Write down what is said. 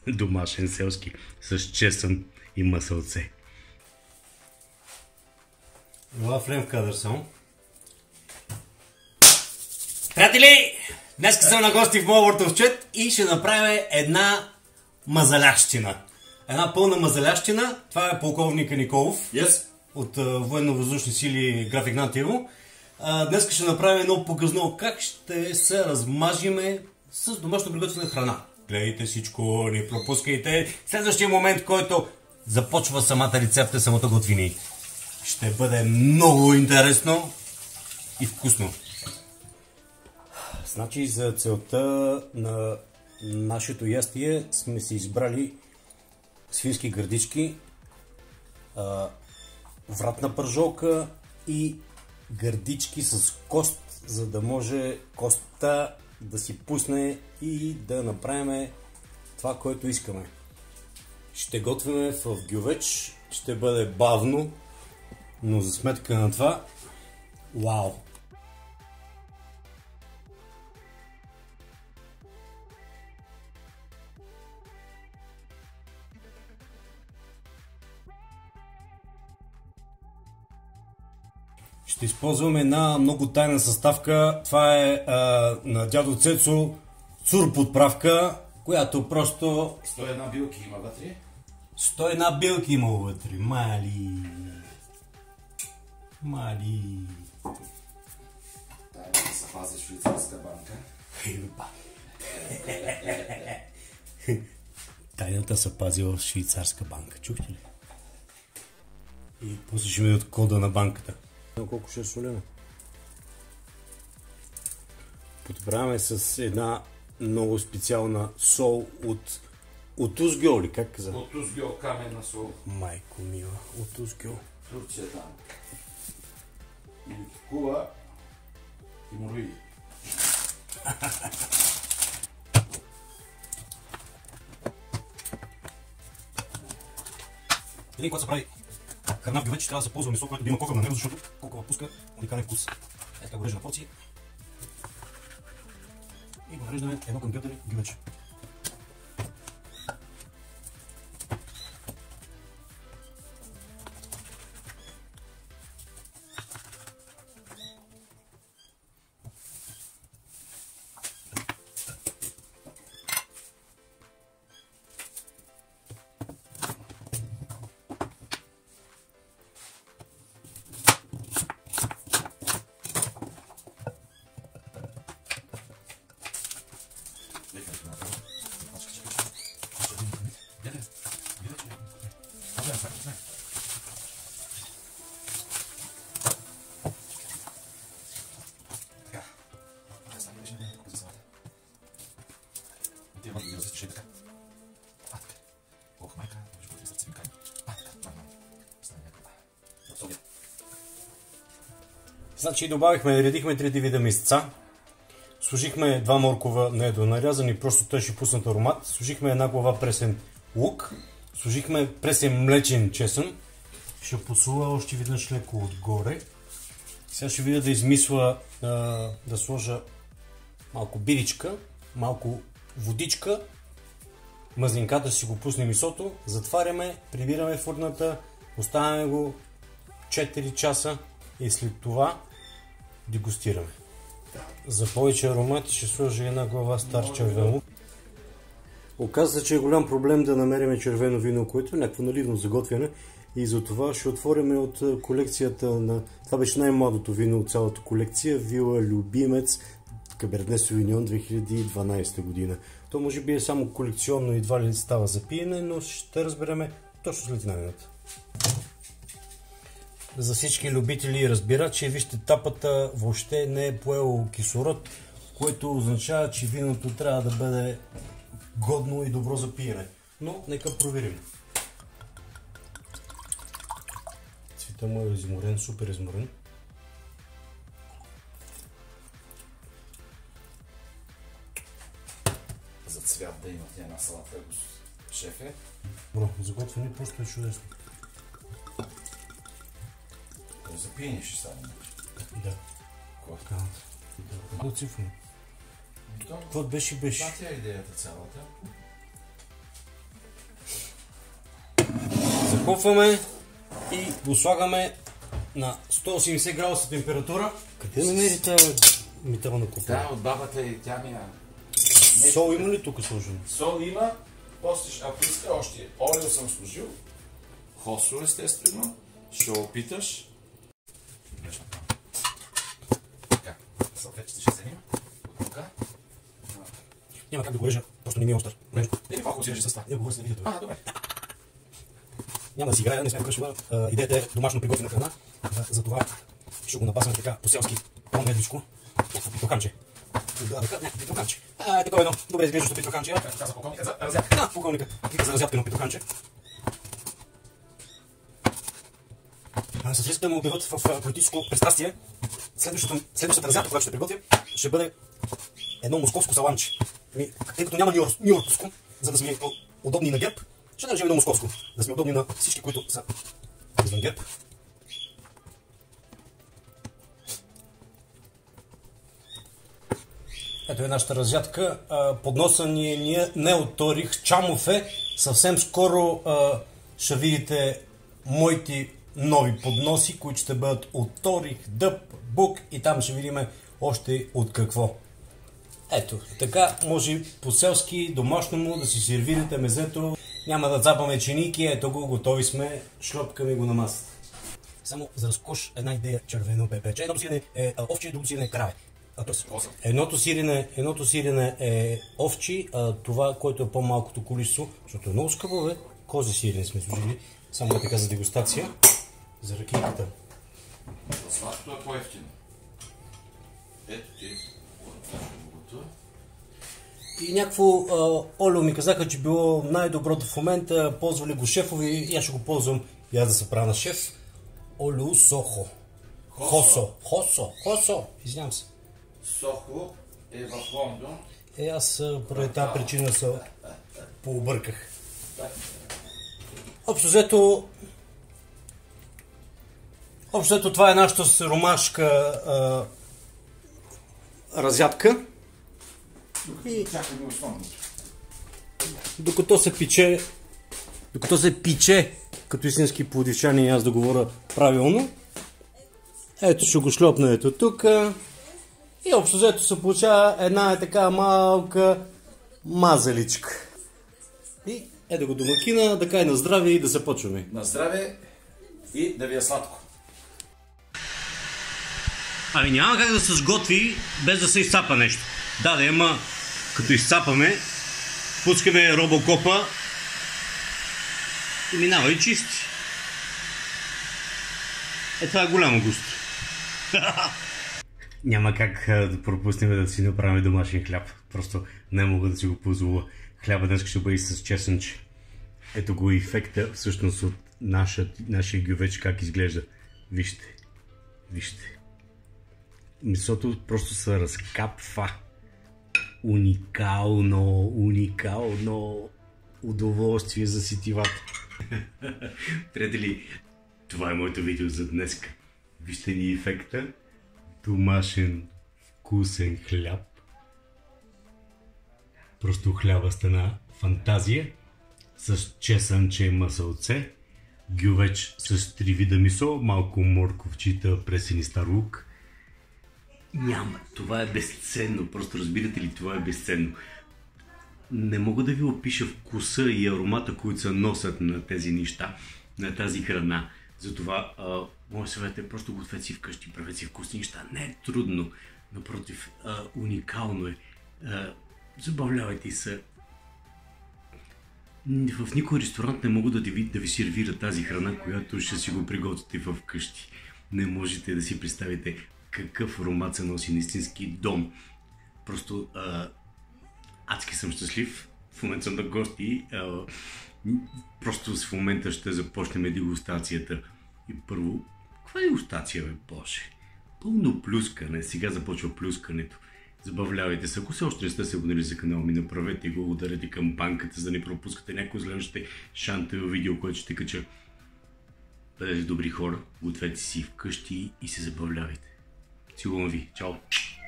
Домашен селски с чесън и масълце. Лав в кадър само. Приятели, днес съм на гости в моя въртовчет и ще направим една мазалящина. Една пълна мазалящина. Това е полковника Николов от Военно-въздушни сили граф Игнатиево. Днес ще направим едно показно как ще се размажиме с домашно приготвена храна. Гледайте всичко, не пропускайте. Следващия момент, който започва самата рецепта, самото готвини. Ще бъде много интересно и вкусно. Значи за целта на нашето ястие сме си избрали свински гърдички, вратна пържолка и гърдички с кост, за да може костта да си пусне и да направим това, което искаме. Ще готвим в гювеч, ще бъде бавно, но за сметка на това, вау! Ще използваме една много тайна съставка. Това е на дядо Цецо цур подправка, която просто... 101 билки има вътре. 101 билки има вътре. Мали. Тайната се пази швейцарска банка. Тайната се пази в швейцарска банка. Чухте ли? И после ще ми дадат кода на банката. Колко ще е солено. Подправяме с една много специална сол от Узгьол ли? Как каза? От Узгьол, каменна сол. Майко мила, от Узгьол. Турция там. Или в Кула и Муруи. Един, когато се прави храна в гювеч, трябва да се ползва месо, което да има кокър на него, защото кокъра пуска уникален вкус. Ето така го режем на порции. И го нареждаме едно към гювеч. Значи редихме 3 вида месеца. Служихме 2 моркова недонарязани, просто те ще пуснат аромат. Служихме една глава пресен лук. Служихме пресен млечен чесън. Ще посула още веднъж леко отгоре. Сега ще видя да измисля да сложа малко биричка, малко водичка. Мазнинката си го пусне месото. Затваряме, прибираме фурната, оставяме го 4 часа и след това дегустираме. За повече аромати ще сложа една глава стар червен лук. Оказва се, че е голям проблем да намерим червено вино, което е някакво наливно заготвяне и за това ще отворим от колекцията на... Това беше най-младото вино от цялата колекция, Вила Любимец Каберне Совиньон 2012 година. То може би е само колекционно и едва ли става за пиене, но ще разбереме точно след една минута. За всички любители разбират, че вижте, тапата въобще не е поело кислород, което означава, че виното трябва да бъде годно и добро за пиене. Но нека проверим. Цвета му е изморен, супер изморен. За цвят да имате една салата, шефе. Бро, заготвяне просто е чудесно. За пиене ще стане. Да. Какво цифра? Какво беше? Това е идеята цялата. Разкопваме и го слагаме на 180 градуса температура. Къде намери тази метална купа? Да, от бабата и тя ми Сол има ли тук сложено? Сол има, после ако иска още. Олио съм сложил. Хосо естествено. Ще опиташ. Така, салфетчета ще вземем. От тук. Няма как да го режа, просто не ми е остър. Или колко си режи с това? Не го говоря с видеото. Добре. Няма да си играя, не сме покъшва. Идеята е домашно приготвена храна. Затова ще го напасваме така по-селски, по-медличко. Някакво питоканче. Някакво питоканче. Такова едно добре изглеждащо питоканче. Това за полковника за разятка. Полковника. Вика за разятка на питоканче. С риск да ме обявят в политическо пристрастие, следващата разятка, която ще приготвя, ще бъде едно московско саламче. Тъй като няма нью-йоркско, за да сме удобни на ГЕРБ, ще държим едно московско, да сме удобни на всички, които са извън ГЕРБ. Ето е нашата разятка. Подноса ние не от Торих Чамов е. Съвсем скоро ще видите моите нови подноси, които ще бъдат от Торих, Дъб, Бук и там ще видим още от какво. Ето, така може по-селски, домашному да си сервирате мезето. Няма да цапаме чиники, ето го, готови сме, шлопкаме го на масата. Само за разкош една идея червено пепече. Едното сирене е овче, другото сирене е краве. Едното сирене е овчи, а това, което е по-малкото количество, защото е много скъпо, бе, кози сирене сме служили. Само е така за дегустация, за ракийката. Сладкото е по-ефтино. Ето ти. И някакво олио ми казаха, че било най-доброто в момента, ползвали го шефови и аз ще го ползвам и аз да се правя на шеф. Олио Сохо. Хосо. Извинявам се. Сохо е в Лондон. Аз поради тази причина се пообърках. Общо взето това е нашата сиромашка разятка. И докато се пиче като истински плодивчани, аз да говоря правилно, ето ще го шлопна ето тук и общо взето се получава една така малка мазаличка. И ето го домакина, да кай на здраве и да започваме. На здраве и да ви е сладко. Ами няма как да се сготви без да се изцапа нещо. Да, ама като изцапаме, пускаме робокопа и минава и чисти. Това е голямо густо. Няма как да пропуснем да си направим домашен хляб. Просто не мога да си го позволя. Хляба днес ще бъде с чесънче. Ето го ефекта всъщност от нашия гювеч как изглежда. Вижте. Месото просто се разкапва. Уникално удоволствие за сетивата. Приятели, това е моето видео за днес. Вижте ни ефекта. Домашен вкусен хляб. Просто хляба стана фантазия. С чесънче масълце. Гювеч с 3 вида месо. Малко морковчита, пресен и стар лук. Няма. Това е безценно. Просто разбирате ли, това е безценно. Не мога да ви опиша вкуса и аромата, които се носят на тези неща, на тази храна. Затова, моят съвет е просто гответе си вкъщи, правете си вкусни неща. Не е трудно. Напротив, уникално е. Забавлявайте се. В никой ресторант не могат да ви сервира тази храна, която ще си го приготвите вкъщи. Не можете да си представите какъв аромат се носи на истински дом. Просто адски съм щастлив. В момента съм на гости. Просто в момента ще започнем дегустацията. И първо, каква дегустация, бе, Боже? Пълно плюскане. Сега започва плюскането. Забавлявайте се. Ако все още не сте се абонирали за канала ми, направете го, ударете кампанката, за да не пропускате някои следващите шантово видео, което ще кача. Бъдете добри хора, гответе си вкъщи и се забавлявайте. Целувам ви. Чао!